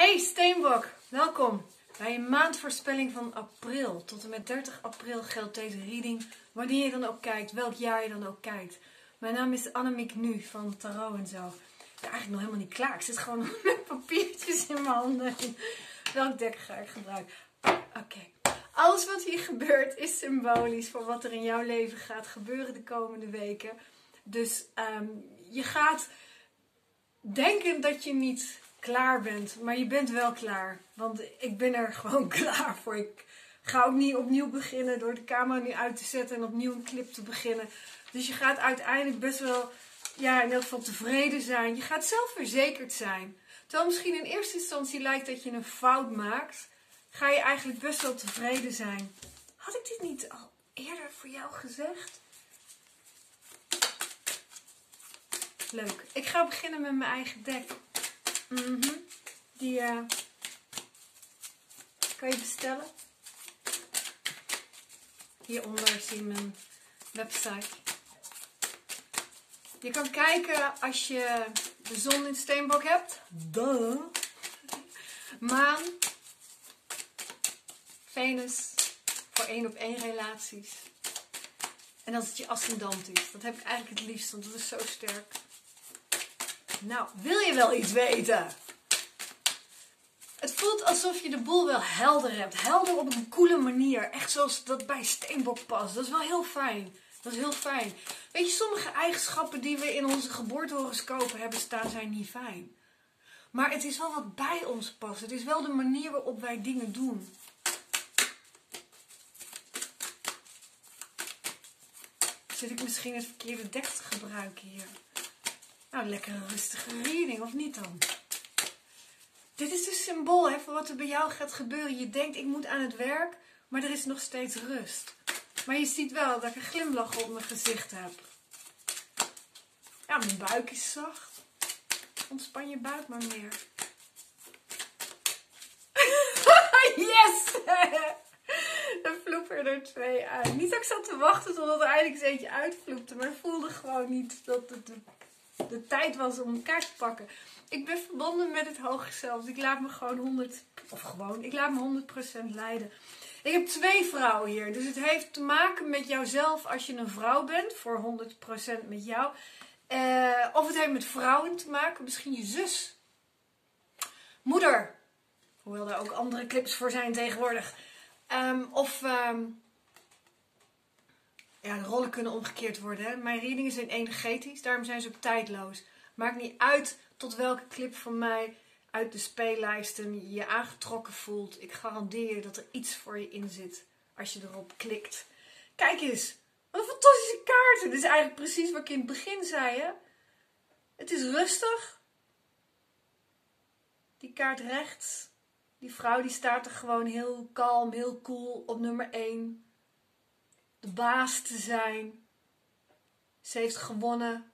Hey Steenbok, welkom bij een maandvoorspelling van april. Tot en met 30 april geldt deze reading, wanneer je dan ook kijkt, welk jaar je dan ook kijkt. Mijn naam is Annemiek Nu van Tarot en zo. Ik ben eigenlijk nog helemaal niet klaar. Ik zit gewoon met papiertjes in mijn handen. Welk dek ga ik gebruiken? Oké. Alles wat hier gebeurt is symbolisch voor wat er in jouw leven gaat gebeuren de komende weken. Dus je gaat denken dat je niet klaar bent, maar je bent wel klaar. Want ik ben er gewoon klaar voor. Ik ga ook niet opnieuw beginnen door de camera nu uit te zetten en opnieuw een clip te beginnen. Dus je gaat uiteindelijk best wel, ja, in elk geval tevreden zijn. Je gaat zelfverzekerd zijn. Terwijl misschien in eerste instantie lijkt dat je een fout maakt, ga je eigenlijk best wel tevreden zijn. Had ik dit niet al eerder voor jou gezegd? Leuk. Ik ga beginnen met mijn eigen deck. Die kan je bestellen. Hieronder zie je mijn website. Je kan kijken als je de zon in Steenbok hebt. Duh. Maan. Venus. Voor 1-op-1 relaties. En als het je ascendant is. Dat heb ik eigenlijk het liefst, want dat is zo sterk. Nou, wil je wel iets weten? Het voelt alsof je de boel wel helder hebt. Helder op een coole manier. Echt zoals dat bij Steenbok past. Dat is wel heel fijn. Dat is heel fijn. Weet je, sommige eigenschappen die we in onze geboortehoroscopen hebben staan zijn niet fijn. Maar het is wel wat bij ons past. Het is wel de manier waarop wij dingen doen. Zit ik misschien het verkeerde dek te gebruiken hier? Nou, lekker een rustige reading, of niet dan? Dit is dus symbool hè, voor wat er bij jou gaat gebeuren. Je denkt, ik moet aan het werk, maar er is nog steeds rust. Maar je ziet wel dat ik een glimlach op mijn gezicht heb. Ja, mijn buik is zacht. Ontspan je buik maar meer. Yes! Er vloepen er 2 uit. Niet dat ik zat te wachten totdat er eindelijk eens eentje uitvloepte, maar ik voelde gewoon niet dat het de tijd was om een kaart te pakken. Ik ben verbonden met het hoger zelf. Ik laat me ik laat me 100% leiden. Ik heb 2 vrouwen hier. Dus het heeft te maken met jouzelf als je een vrouw bent. Voor 100% met jou. Of het heeft met vrouwen te maken. Misschien je zus. Moeder. Hoewel er ook andere clips voor zijn tegenwoordig. Ja, de rollen kunnen omgekeerd worden. Hè? Mijn readingen zijn energetisch, daarom zijn ze ook tijdloos. Maakt niet uit tot welke clip van mij uit de speellijsten je aangetrokken voelt. Ik garandeer je dat er iets voor je in zit als je erop klikt. Kijk eens, wat een fantastische kaarten. Dit is eigenlijk precies wat ik in het begin zei. Hè? Het is rustig. Die kaart rechts. Die vrouw die staat er gewoon heel kalm, heel cool op nummer 1. De baas te zijn. Ze heeft gewonnen.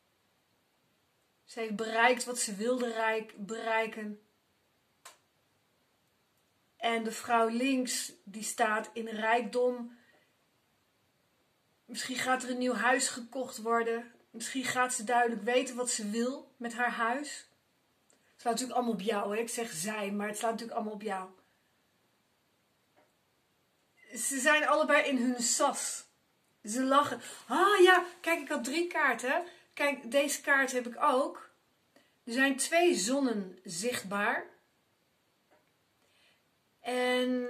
Ze heeft bereikt wat ze wilde bereiken. En de vrouw links, die staat in rijkdom. Misschien gaat er een nieuw huis gekocht worden. Misschien gaat ze duidelijk weten wat ze wil met haar huis. Het slaat natuurlijk allemaal op jou. Hè? Ik zeg zij, maar het slaat natuurlijk allemaal op jou. Ze zijn allebei in hun sas. Ze lachen. Ah ja, kijk, ik had 3 kaarten. Kijk, deze kaart heb ik ook. Er zijn 2 zonnen zichtbaar. En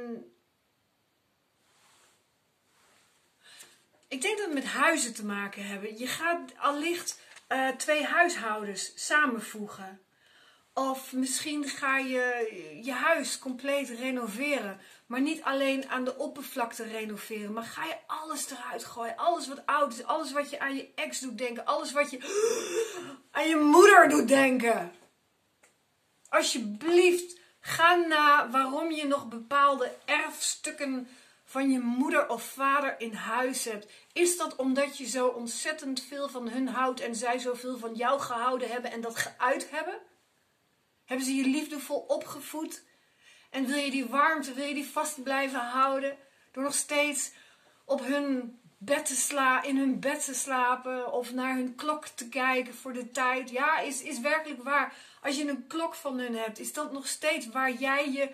ik denk dat het met huizen te maken hebben. Je gaat allicht 2 huishoudens samenvoegen. Of misschien ga je je huis compleet renoveren. Maar niet alleen aan de oppervlakte renoveren. Maar ga je alles eruit gooien. Alles wat oud is. Alles wat je aan je ex doet denken. Alles wat je aan je moeder doet denken. Alsjeblieft, ga na waarom je nog bepaalde erfstukken van je moeder of vader in huis hebt. Is dat omdat je zo ontzettend veel van hun houdt en zij zoveel van jou gehouden hebben en dat geuit hebben? Hebben ze je liefdevol opgevoed? En wil je die warmte, wil je die vast blijven houden? Door nog steeds op hun in hun bed te slapen of naar hun klok te kijken voor de tijd. Ja, is werkelijk waar. Als je een klok van hun hebt, is dat nog steeds waar jij je...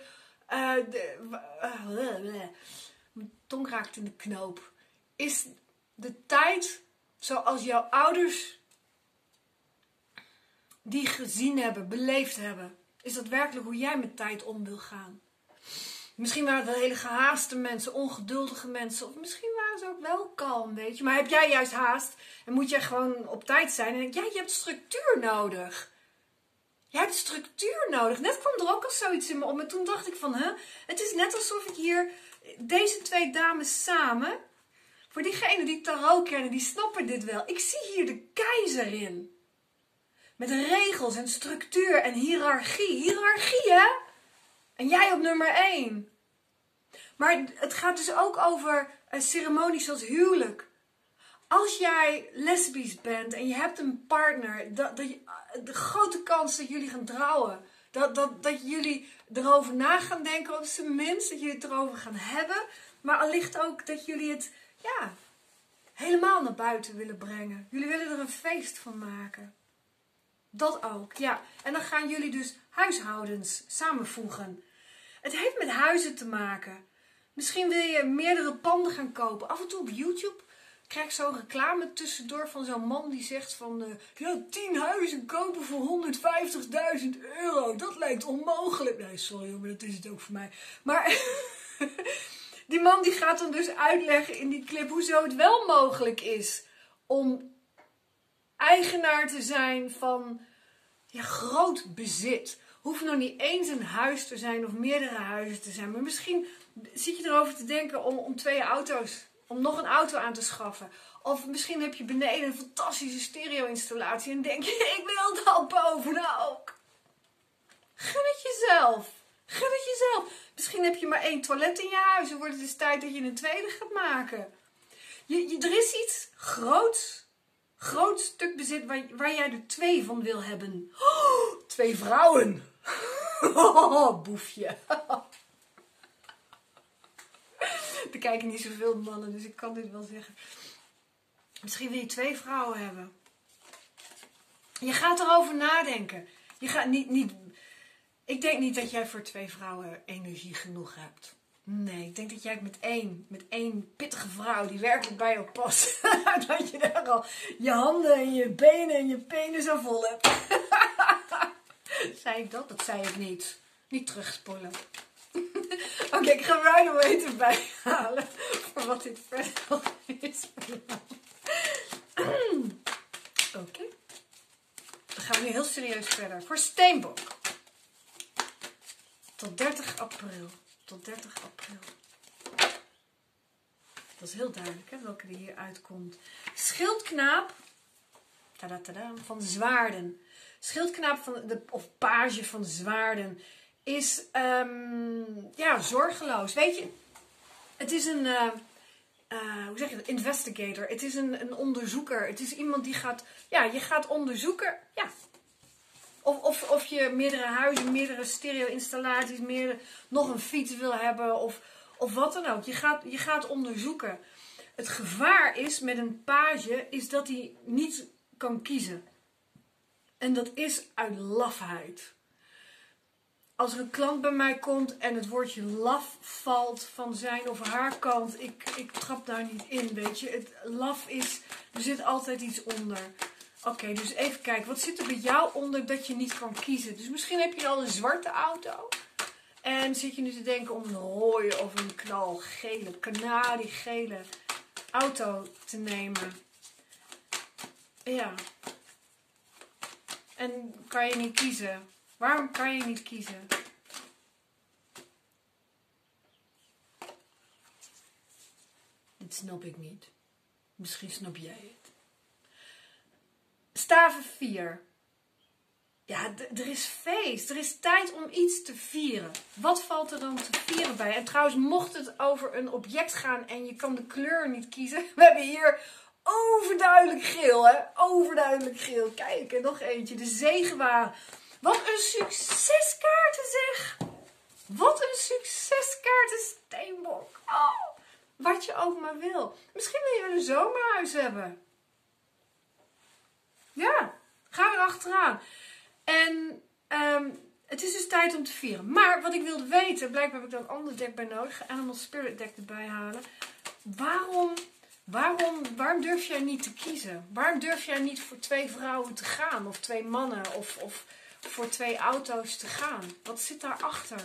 mijn tong raakt in de knoop. Is de tijd zoals jouw ouders die gezien hebben, beleefd hebben. Is dat werkelijk hoe jij met tijd om wil gaan? Misschien waren het wel hele gehaaste mensen, ongeduldige mensen. Of misschien waren ze ook wel kalm, weet je. Maar heb jij juist haast en moet jij gewoon op tijd zijn. En denk je hebt structuur nodig. Jij hebt structuur nodig. Net kwam er ook al zoiets in me op. En toen dacht ik van, het is net alsof ik hier deze twee dames samen... Voor diegenen die tarot kennen, die snappen dit wel. Ik zie hier de keizer in. Met regels en structuur en hiërarchie. Hiërarchie, hè? En jij op nummer 1. Maar het gaat dus ook over ceremonies zoals huwelijk. Als jij lesbisch bent en je hebt een partner, de grote kans dat jullie gaan trouwen. Dat jullie erover na gaan denken, op zijn minst. Dat jullie het erover gaan hebben. Maar allicht ook dat jullie het helemaal naar buiten willen brengen. Jullie willen er een feest van maken. Dat ook, ja. En dan gaan jullie dus huishoudens samenvoegen. Het heeft met huizen te maken. Misschien wil je meerdere panden gaan kopen. Af en toe op YouTube krijg ik zo'n reclame tussendoor van zo'n man die zegt van... 10 huizen kopen voor 150.000 euro. Dat lijkt onmogelijk. Nee, sorry hoor, maar dat is het ook voor mij. Maar die man die gaat dan dus uitleggen in die clip hoezo het wel mogelijk is om eigenaar te zijn van groot bezit. Hoeft nog niet eens een huis te zijn of meerdere huizen te zijn. Maar misschien zit je erover te denken om 2 auto's, om nog een auto aan te schaffen. Of misschien heb je beneden een fantastische stereo-installatie en denk je, ik wil dat boven ook. Gun het jezelf. Gun het jezelf. Misschien heb je maar 1 toilet in je huis. Dan wordt het dus tijd dat je een tweede gaat maken. Er is iets groot stuk bezit waar jij er 2 van wil hebben. 2 vrouwen. Boefje. Er kijken niet zoveel mannen, dus ik kan dit wel zeggen. Misschien wil je 2 vrouwen hebben. Je gaat erover nadenken. Je gaat niet... Ik denk niet dat jij voor 2 vrouwen energie genoeg hebt. Nee, ik denk dat jij met één pittige vrouw die werkelijk bij jou past. Dat je daar al je handen en je benen en je penis al vol hebt. Zei ik dat? Dat zei ik niet. Niet terugspoelen. Oké, ik ga Rider Waite erbij halen. Voor wat dit verder nog is. Oké. Dan gaan we nu heel serieus verder. Voor Steenbok. Tot 30 april. Tot 30 april. Dat is heel duidelijk, hè, welke er hier uitkomt. Schildknaap. Tada, van Zwaarden. Schildknaap of page van Zwaarden is zorgeloos. Weet je, het is een hoe zeg je dat? Investigator. Het is een onderzoeker. Het is iemand die gaat, je gaat onderzoeken, Of je meerdere huizen, meerdere stereo-installaties, nog een fiets wil hebben of wat dan ook. Je gaat onderzoeken. Het gevaar is met een page is dat hij niet kan kiezen. En dat is uit lafheid. Als er een klant bij mij komt en het woordje laf valt van zijn of haar kant, ik trap daar niet in, weet je. Het laf is, er zit altijd iets onder. Oké, dus even kijken. Wat zit er bij jou onder dat je niet kan kiezen? Dus misschien heb je al een zwarte auto. En zit je nu te denken om een rode of een knalgele, kanariegele auto te nemen. Ja. En kan je niet kiezen? Waarom kan je niet kiezen? Dit snap ik niet. Misschien snap jij het. Staven 4. Ja, er is feest. Er is tijd om iets te vieren. Wat valt er dan te vieren bij? En trouwens, mocht het over een object gaan en je kan de kleur niet kiezen. We hebben hier overduidelijk geel, hè? Overduidelijk geel. Kijk, en nog eentje. De zegenwagen. Wat een succeskaarten, zeg! Wat een succeskaarten, Steenbok. Oh, wat je ook maar wil. Misschien wil je gewoon een zomerhuis hebben. Ja, ga erachteraan. En het is dus tijd om te vieren. Maar wat ik wilde weten, blijkbaar heb ik daar een ander deck bij nodig. Animal Spirit deck erbij halen. Waarom durf jij niet te kiezen? Waarom durf jij niet voor 2 vrouwen te gaan? Of 2 mannen? Of voor 2 auto's te gaan? Wat zit daarachter?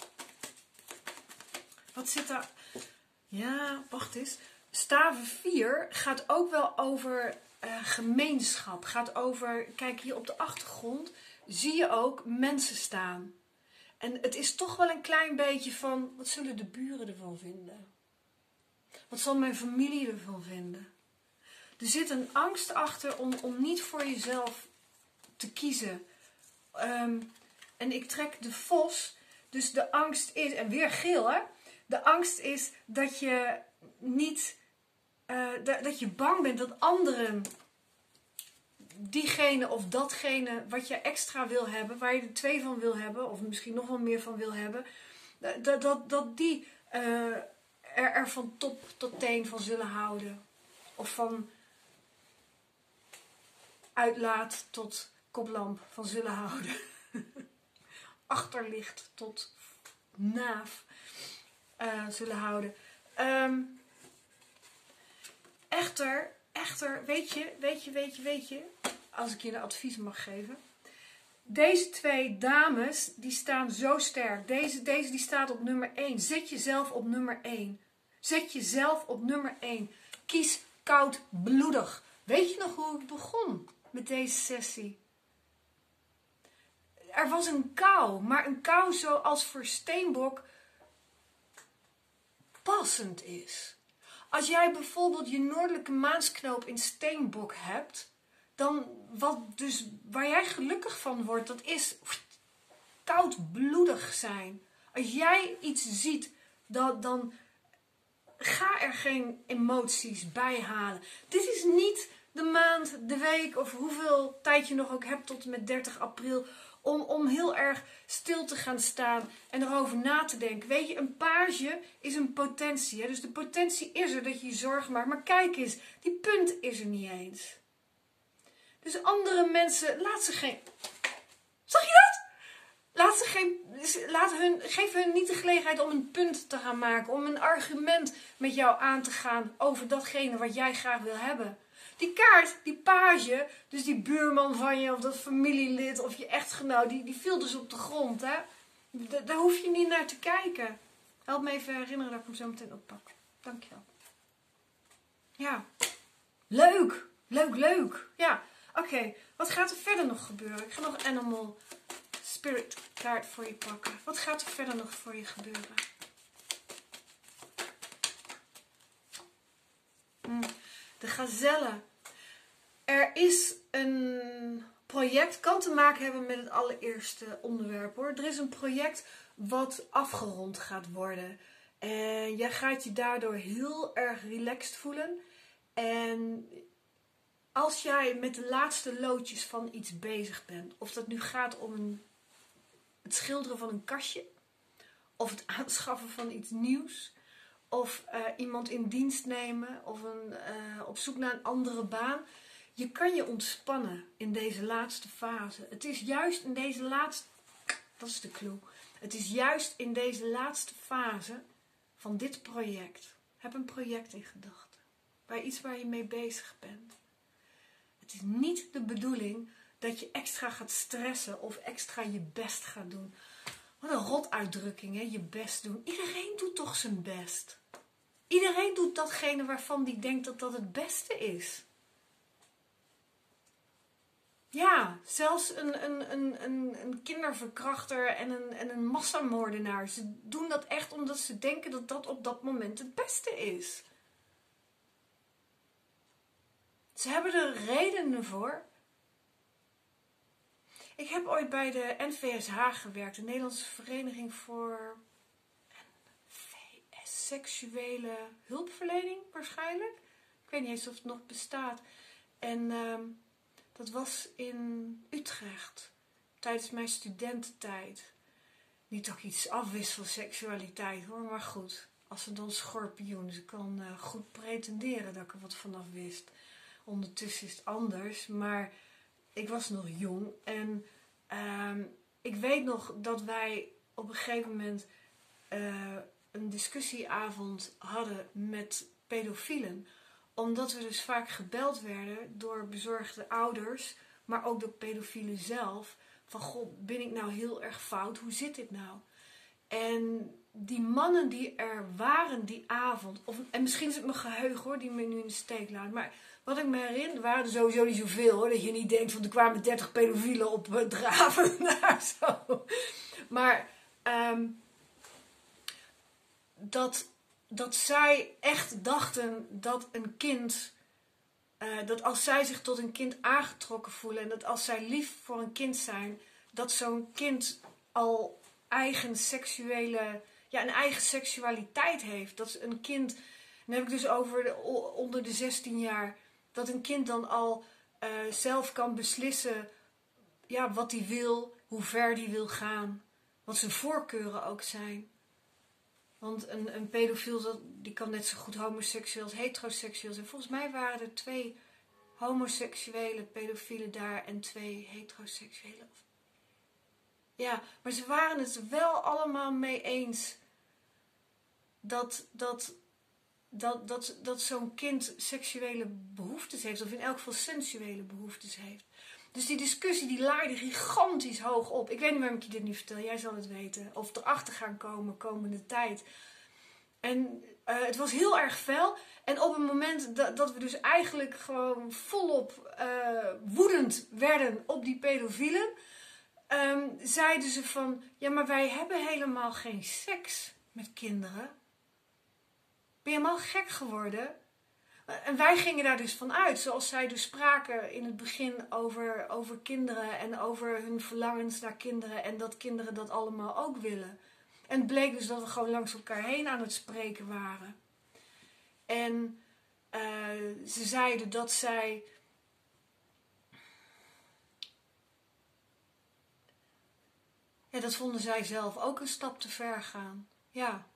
Wat zit daar... Ja, wacht eens. Stave 4 gaat ook wel over gemeenschap. Gaat over... Kijk, hier op de achtergrond zie je ook mensen staan. En het is toch wel een klein beetje van... Wat zullen de buren ervan vinden? Wat zal mijn familie ervan vinden? Er zit een angst achter om niet voor jezelf te kiezen. En ik trek de vos. Dus de angst is... En weer geel, hè? De angst is dat je niet... dat je bang bent dat anderen... diegene of datgene wat je extra wil hebben... waar je er 2 van wil hebben... of misschien nog wel meer van wil hebben... dat die... er van top tot teen van zullen houden. Of van uitlaat tot koplamp van zullen houden. Achterlicht tot naaf zullen houden. Echter, weet je, als ik je een advies mag geven. Deze 2 dames, die staan zo sterk. Deze die staat op nummer 1. Zet jezelf op nummer 1. Zet jezelf op nummer 1. Kies koudbloedig. Weet je nog hoe ik begon met deze sessie? Er was een kou, maar een kou zoals voor Steenbok passend is. Als jij bijvoorbeeld je noordelijke maansknoop in Steenbok hebt, dan waar jij gelukkig van wordt, dat is koudbloedig zijn. Als jij iets ziet, dan ga er geen emoties bij halen. Dit is niet de maand, de week of hoeveel tijd je nog ook hebt tot en met 30 april... om heel erg stil te gaan staan en erover na te denken. Weet je, een page is een potentie. Hè? Dus de potentie is er dat je je zorgen maakt. Maar kijk eens, die punt is er niet eens. Dus andere mensen, laat ze geen... Zag je dat? Geef hun niet de gelegenheid om een punt te gaan maken. Om een argument met jou aan te gaan over datgene wat jij graag wil hebben. Die kaart, die page, dus die buurman van je of dat familielid of je echtgenoot, die viel dus op de grond. Hè? Daar hoef je niet naar te kijken. Help me even herinneren dat ik hem zo meteen oppak. Dankjewel. Ja, leuk. Ja, oké. Wat gaat er verder nog gebeuren? Ik ga nog Animal Spirit kaart voor je pakken. Wat gaat er verder nog voor je gebeuren? De gazelle. Er is een project, kan te maken hebben met het allereerste onderwerp hoor. Er is een project wat afgerond gaat worden. En jij gaat je daardoor heel erg relaxed voelen. En als jij met de laatste loodjes van iets bezig bent. Of dat nu gaat om het schilderen van een kastje. Of het aanschaffen van iets nieuws. Of iemand in dienst nemen. Of op zoek naar een andere baan. Je kan je ontspannen in deze laatste fase. Het is juist in deze laatste... Dat is de clue. Het is juist in deze laatste fase van dit project. Heb een project in gedachten. Bij iets waar je mee bezig bent. Het is niet de bedoeling dat je extra gaat stressen of extra je best gaat doen. Wat een rotuitdrukking, hè? Je best doen. Iedereen doet toch zijn best. Iedereen doet datgene waarvan die denkt dat dat het beste is. Ja, zelfs een kinderverkrachter en een massamoordenaar. Ze doen dat echt omdat ze denken dat dat op dat moment het beste is. Ze hebben er redenen voor. Ik heb ooit bij de NVSH gewerkt. De Nederlandse Vereniging voor NVS, seksuele hulpverlening waarschijnlijk. Ik weet niet eens of het nog bestaat. En dat was in Utrecht. Tijdens mijn studententijd. Niet dat ik iets afwissel, seksualiteit hoor, maar goed. als een dan schorpioen. Dus ik kan goed pretenderen dat ik er wat vanaf wist. Ondertussen is het anders, maar ik was nog jong. En ik weet nog dat wij op een gegeven moment een discussieavond hadden met pedofielen. Omdat we dus vaak gebeld werden door bezorgde ouders, maar ook door pedofielen zelf. Van, goh, ben ik nou heel erg fout? Hoe zit dit nou? En die mannen die er waren die avond, en misschien is het mijn geheugen hoor, die me nu in de steek laat. Maar wat ik me herinner, waren er sowieso niet zoveel hoor. Dat je niet denkt van er kwamen 30 pedofielen op draven daar zo. Maar dat zij echt dachten dat een kind, dat als zij zich tot een kind aangetrokken voelen en dat als zij lief voor een kind zijn, dat zo'n kind al eigen seksuele, een eigen seksualiteit heeft. Dat een kind, dan heb ik dus over onder de 16 jaar, dat een kind dan al zelf kan beslissen wat hij wil, hoe ver hij wil gaan, wat zijn voorkeuren ook zijn. Want een pedofiel, die kan net zo goed homoseksueel als heteroseksueel zijn. Volgens mij waren er 2 homoseksuele pedofielen daar en 2 heteroseksuele. Ja, maar ze waren het er wel allemaal mee eens dat zo'n kind seksuele behoeftes heeft. Of in elk geval sensuele behoeftes heeft. Dus die discussie die laaide gigantisch hoog op. Ik weet niet waarom ik je dit niet vertel. Jij zal het weten. Of erachter gaan komen komende tijd. En het was heel erg fel. En op het moment dat we dus eigenlijk gewoon volop woedend werden op die pedofielen, zeiden ze van, ja, maar wij hebben helemaal geen seks met kinderen. Ben je helemaal gek geworden? En wij gingen daar dus van uit, zoals zij dus spraken in het begin over kinderen en over hun verlangens naar kinderen en dat kinderen dat allemaal ook willen. En het bleek dus dat we gewoon langs elkaar heen aan het spreken waren. En ze zeiden dat zij dat vonden zij zelf ook een stap te ver gaan. Ja.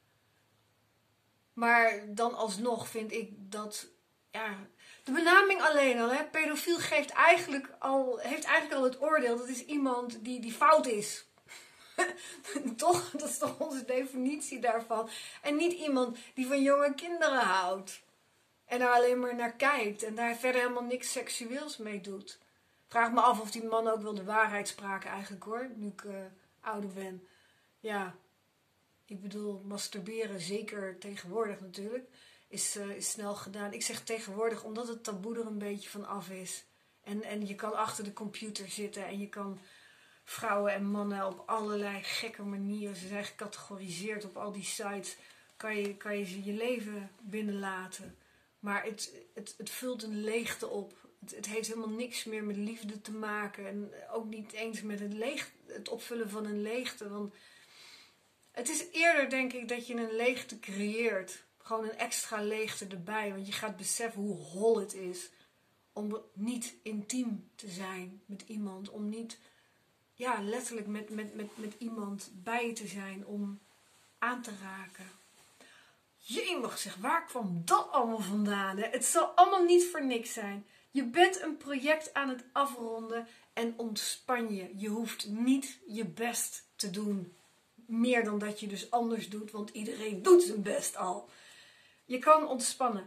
Maar dan alsnog vind ik dat, de benaming alleen al, hè, pedofiel heeft eigenlijk al het oordeel, dat is iemand die fout is. Toch? Dat is toch onze definitie daarvan. En niet iemand die van jonge kinderen houdt. En daar alleen maar naar kijkt. En daar verder helemaal niks seksueels mee doet. Vraag me af of die man ook wel de waarheid spraken eigenlijk hoor. Nu ik ouder ben. Ja. Ik bedoel, masturberen, zeker tegenwoordig natuurlijk, is snel gedaan. Ik zeg tegenwoordig omdat het taboe er een beetje van af is. En je kan achter de computer zitten en je kan vrouwen en mannen op allerlei gekke manieren, ze zijn gecategoriseerd op al die sites, kan je ze je leven binnenlaten. Maar het vult een leegte op. Het heeft helemaal niks meer met liefde te maken. En ook niet eens met het opvullen van een leegte. Want het is eerder, denk ik, dat je een leegte creëert. Gewoon een extra leegte erbij. Want je gaat beseffen hoe hol het is om niet intiem te zijn met iemand. Om niet letterlijk met iemand bij te zijn. Om aan te raken. Jemig zeg, waar kwam dat allemaal vandaan? Hè? Het zal allemaal niet voor niks zijn. Je bent een project aan het afronden en ontspan je. Je hoeft niet je best te doen. Meer dan dat je dus anders doet, want iedereen doet zijn best al. Je kan ontspannen.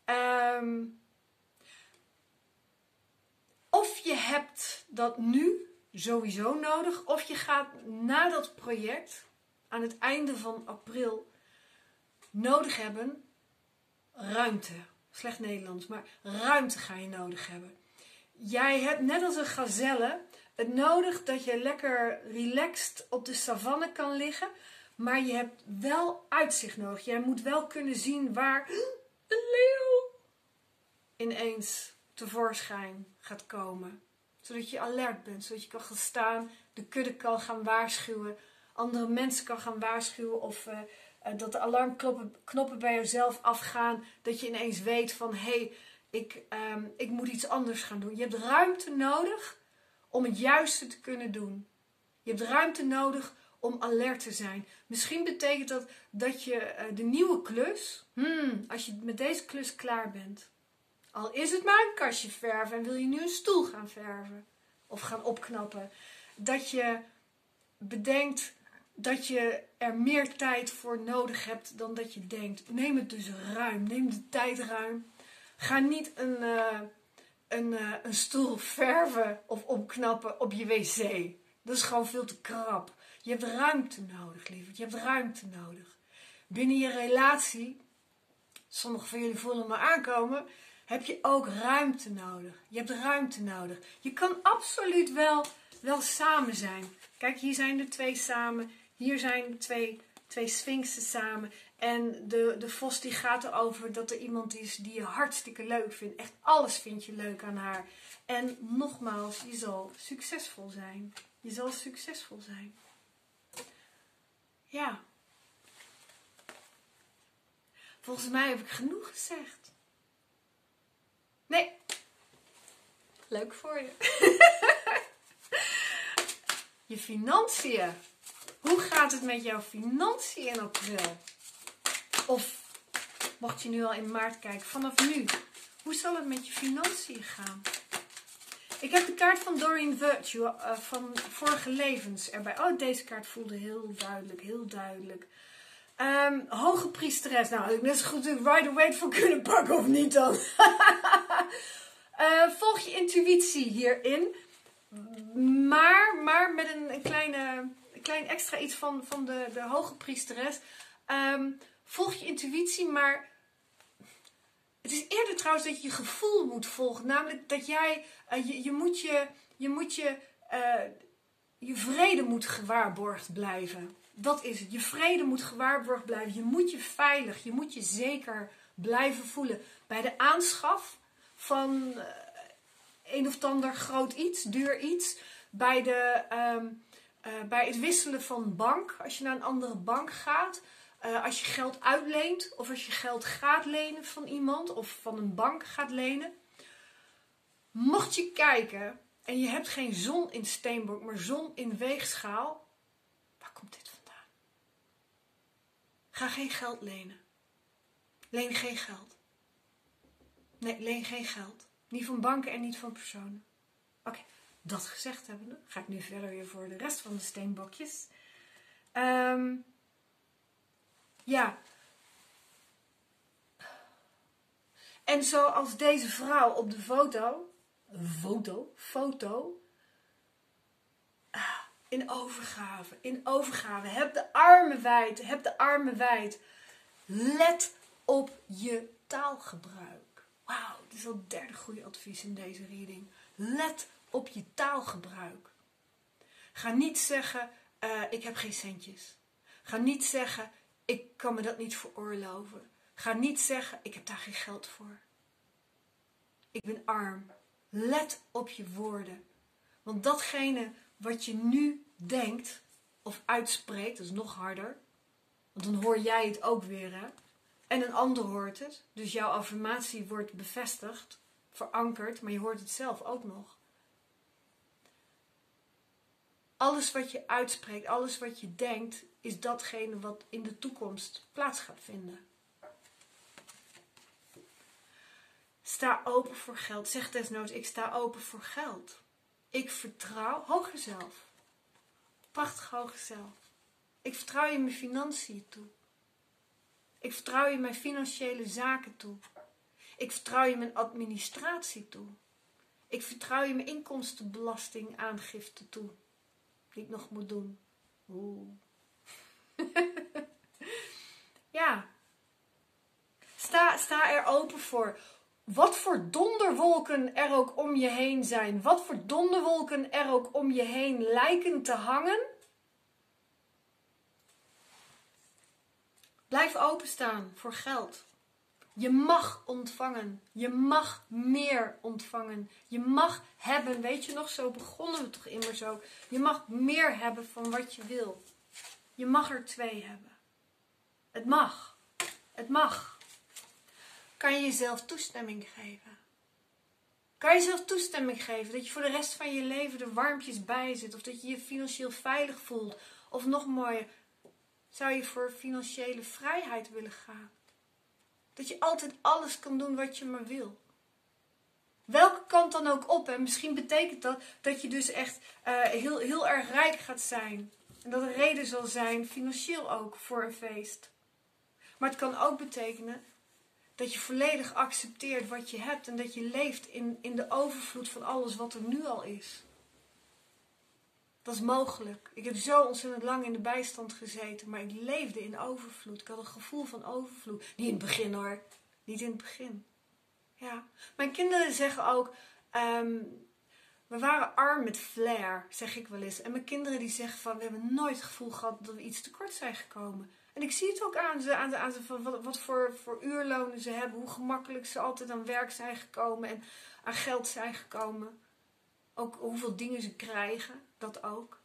Of je hebt dat nu sowieso nodig, of je gaat na dat project aan het einde van april nodig hebben ruimte. Slecht Nederlands, maar ruimte ga je nodig hebben. Jij hebt net als een gazelle het nodig dat je lekker relaxed op de savanne kan liggen, maar je hebt wel uitzicht nodig. Jij moet wel kunnen zien waar een leeuw ineens tevoorschijn gaat komen. Zodat je alert bent, zodat je kan gaan staan, de kudde kan gaan waarschuwen, andere mensen kan gaan waarschuwen of dat de alarmknoppen bij jezelf afgaan, dat je ineens weet van ik moet iets anders gaan doen. Je hebt ruimte nodig om het juiste te kunnen doen. Je hebt ruimte nodig om alert te zijn. Misschien betekent dat dat je de nieuwe klus, als je met deze klus klaar bent. Al is het maar een kastje verven en wil je nu een stoel gaan verven of gaan opknappen. Dat je bedenkt dat je er meer tijd voor nodig hebt dan dat je denkt. Neem het dus ruim, neem de tijd ruim. Ga niet een stoel verven of opknappen op je wc. Dat is gewoon veel te krap. Je hebt ruimte nodig, lieverd. Je hebt ruimte nodig. Binnen je relatie, sommigen van jullie voelen me aankomen, heb je ook ruimte nodig. Je hebt ruimte nodig. Je kan absoluut wel samen zijn. Kijk, hier zijn er 2 samen. Hier zijn twee sphinxen samen. En de vos die gaat erover dat er iemand is die je hartstikke leuk vindt. Echt alles vind je leuk aan haar. En nogmaals, je zal succesvol zijn. Je zal succesvol zijn. Ja. Volgens mij heb ik genoeg gezegd. Nee. Leuk voor je. Je financiën. Hoe gaat het met jouw financiën in april? Of, mocht je nu al in maart kijken, vanaf nu. Hoe zal het met je financiën gaan? Ik heb de kaart van Doreen Virtue van Vorige Levens erbij. Oh, deze kaart voelde heel duidelijk, heel duidelijk. Hoge priesteres. Nou, had ik net zo goed de Rider-Waite voor kunnen pakken of niet dan? Volg je intuïtie hierin. Maar met een klein extra iets van de hoge priesteres. Volg je intuïtie, maar het is eerder trouwens dat je je gevoel moet volgen. Namelijk dat jij, je vrede moet gewaarborgd blijven. Dat is het. Je vrede moet gewaarborgd blijven. Je moet je veilig, je moet je zeker blijven voelen. Bij de aanschaf van een of ander groot iets, duur iets. Bij het wisselen van bank, als je naar een andere bank gaat. Als je geld uitleent of als je geld gaat lenen van iemand of van een bank gaat lenen. Mocht je kijken en je hebt geen zon in steenbok, maar zon in weegschaal. Waar komt dit vandaan? Ga geen geld lenen. Leen geen geld. Nee, leen geen geld. Niet van banken en niet van personen. Oké, dat gezegd hebbende, ga ik nu verder weer voor de rest van de steenbokjes. Ja. En zoals deze vrouw op de foto. In overgave. Heb de armen wijd. Let op je taalgebruik. Wauw, dit is al het 3e goede advies in deze reading. Let op je taalgebruik. Ga niet zeggen, ik heb geen centjes. Ga niet zeggen, ik kan me dat niet veroorloven. Ga niet zeggen, ik heb daar geen geld voor. Ik ben arm. Let op je woorden. Want datgene wat je nu denkt of uitspreekt, dat is nog harder. Want dan hoor jij het ook weer, hè? En een ander hoort het. Dus jouw affirmatie wordt bevestigd, verankerd, maar je hoort het zelf ook nog. Alles wat je uitspreekt, alles wat je denkt, is datgene wat in de toekomst plaats gaat vinden. Sta open voor geld. Zeg desnoods, ik sta open voor geld. Ik vertrouw, hoger zelf. Prachtig hoger zelf. Ik vertrouw je mijn financiën toe. Ik vertrouw je mijn financiële zaken toe. Ik vertrouw je mijn administratie toe. Ik vertrouw je mijn inkomstenbelastingaangifte toe. Die ik nog moet doen. Oeh. Ja. Sta er open voor. Wat voor donderwolken er ook om je heen zijn. Wat voor donderwolken er ook om je heen lijken te hangen. Blijf openstaan voor geld. Je mag ontvangen. Je mag meer ontvangen. Je mag hebben. Weet je nog, zo begonnen we toch immer zo. Je mag meer hebben van wat je wil. Je mag er 2 hebben. Het mag. Het mag. Kan je jezelf toestemming geven? Kan je jezelf toestemming geven dat je voor de rest van je leven er warmpjes bij zit? Of dat je je financieel veilig voelt? Of nog mooier, zou je voor financiële vrijheid willen gaan? Dat je altijd alles kan doen wat je maar wil. Welke kant dan ook op. En misschien betekent dat dat je dus echt heel erg rijk gaat zijn. En dat een reden zal zijn, financieel ook, voor een feest. Maar het kan ook betekenen dat je volledig accepteert wat je hebt. En dat je leeft in de overvloed van alles wat er nu al is. Dat is mogelijk. Ik heb zo ontzettend lang in de bijstand gezeten. Maar ik leefde in overvloed. Ik had een gevoel van overvloed. Niet in het begin hoor. Niet in het begin. Ja. Mijn kinderen zeggen ook... we waren arm met flair, zeg ik wel eens. En mijn kinderen die zeggen van... we hebben nooit het gevoel gehad dat we iets tekort zijn gekomen. En ik zie het ook aan ze van wat voor uurlonen ze hebben. Hoe gemakkelijk ze altijd aan werk zijn gekomen. En aan geld zijn gekomen. Ook hoeveel dingen ze krijgen. Dat ook.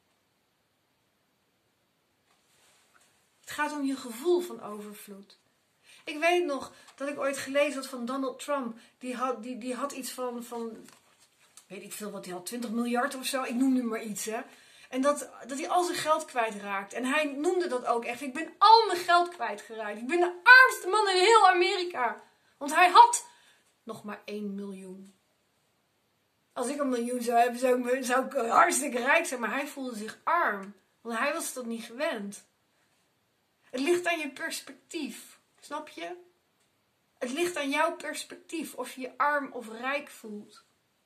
Het gaat om je gevoel van overvloed. Ik weet nog dat ik ooit gelezen had van Donald Trump. Die had iets van... weet ik veel wat hij had. 20 miljard of zo. Ik noem nu maar iets hè. En dat hij al zijn geld kwijtraakt. En hij noemde dat ook echt. Ik ben al mijn geld kwijtgeraakt. Ik ben de armste man in heel Amerika. Want hij had nog maar 1 miljoen. Als ik 1 miljoen zou hebben, zou ik hartstikke rijk zijn. Maar hij voelde zich arm. Want hij was dat niet gewend. Het ligt aan je perspectief. Snap je? Het ligt aan jouw perspectief. Of je je arm of rijk voelt.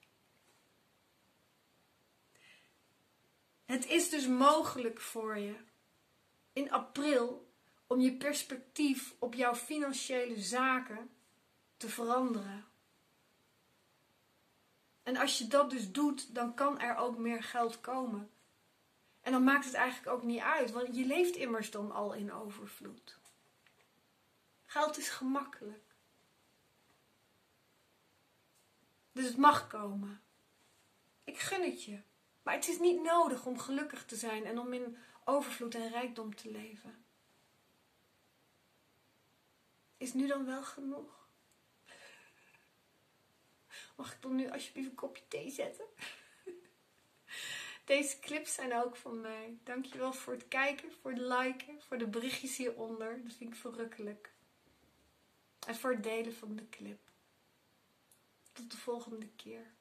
Het is dus mogelijk voor je in april om je perspectief op jouw financiële zaken te veranderen. En als je dat dus doet, dan kan er ook meer geld komen. En dan maakt het eigenlijk ook niet uit, want je leeft immers dan al in overvloed. Geld is gemakkelijk. Dus het mag komen. Ik gun het je. Maar het is niet nodig om gelukkig te zijn en om in overvloed en rijkdom te leven. Is nu dan wel genoeg? Mag ik dan nu alsjeblieft een kopje thee zetten? Deze clips zijn ook van mij. Dankjewel voor het kijken, voor het liken, voor de berichtjes hieronder. Dat vind ik verrukkelijk. En voor het delen van de clip. Tot de volgende keer.